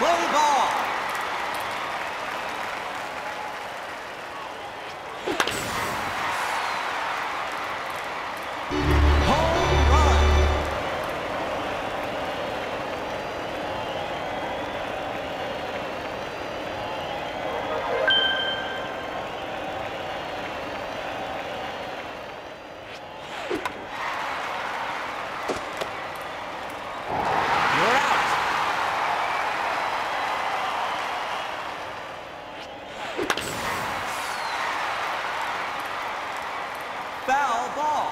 Play ball. Home run. You're out. Foul ball.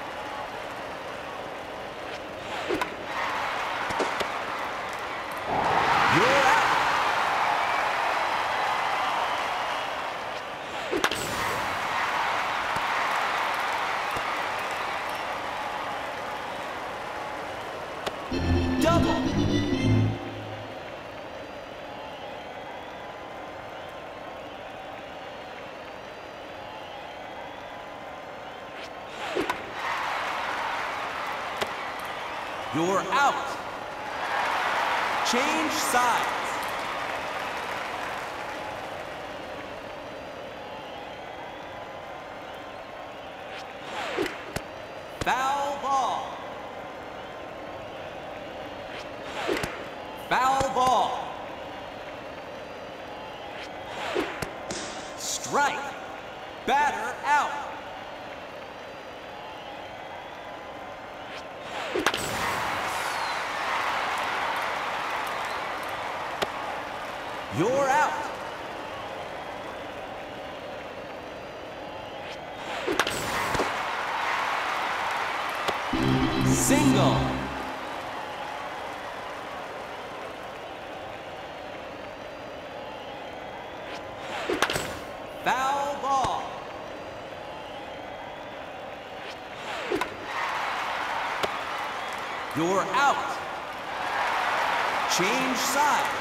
You're out. Double. You're out. Change sides. Foul ball. Foul ball. Strike. Batter out. You're out. Single. Foul ball. You're out. Change sides.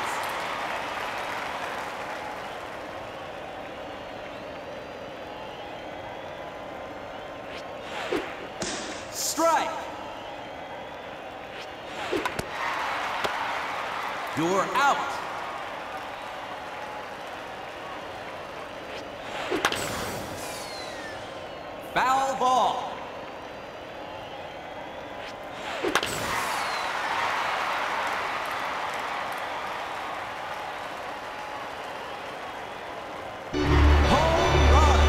Strike. You're out. Foul ball. Home run.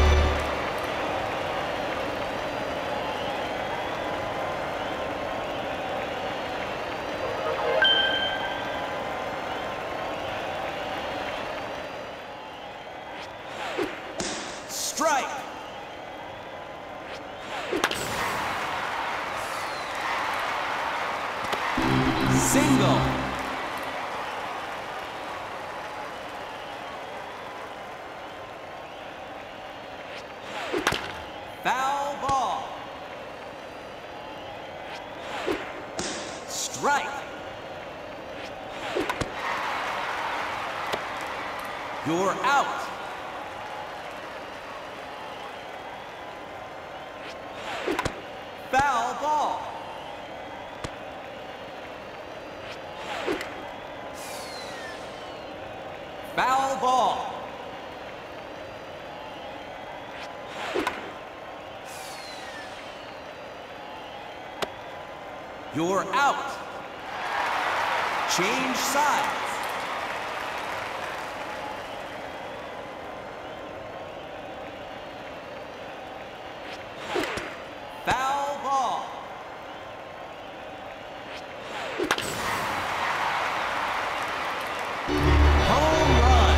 Strike. Single. Foul ball. Strike. You're out. Foul ball. Foul ball. You're out. Change sides. Foul ball. Home run.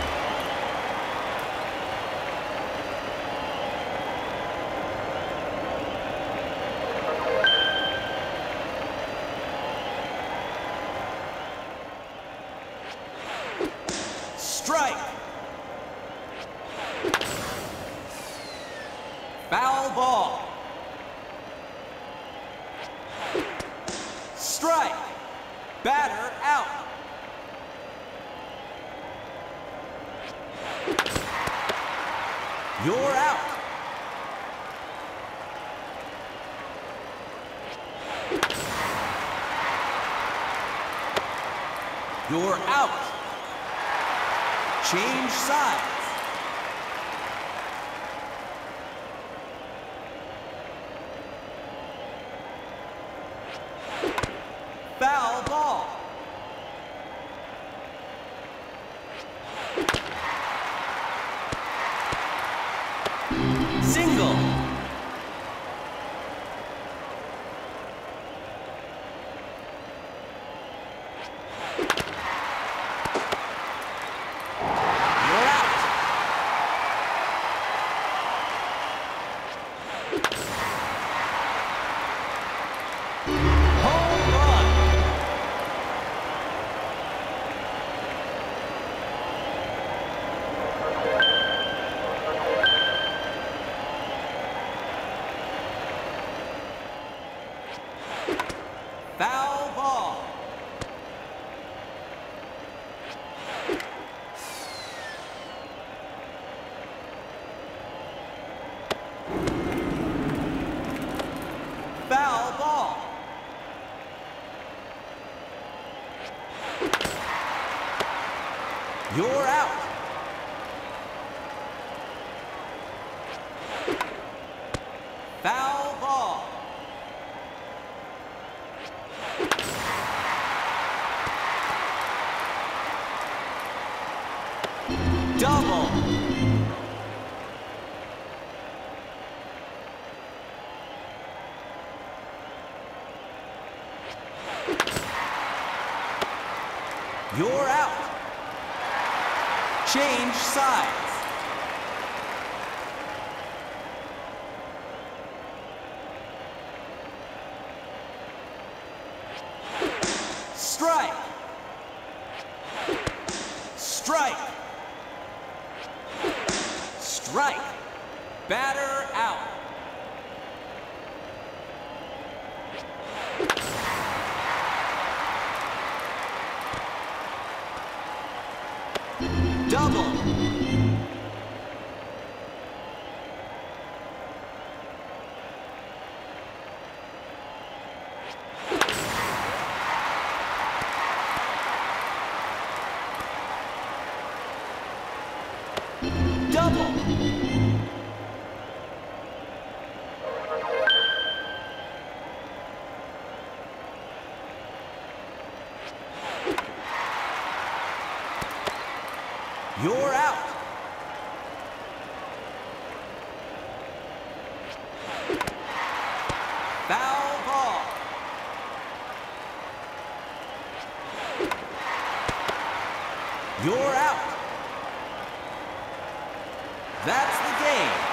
Strike. Foul ball. Strike. Batter out. You're out. You're out. Change sides. Foul ball. Single. You're out. Home run. Foul ball. Foul ball. You're out. Foul ball. Double. You're out. Change sides. Strike. Strike. Strike. Batter out. Double. Double. You're out. Foul ball. You're out. That's the game.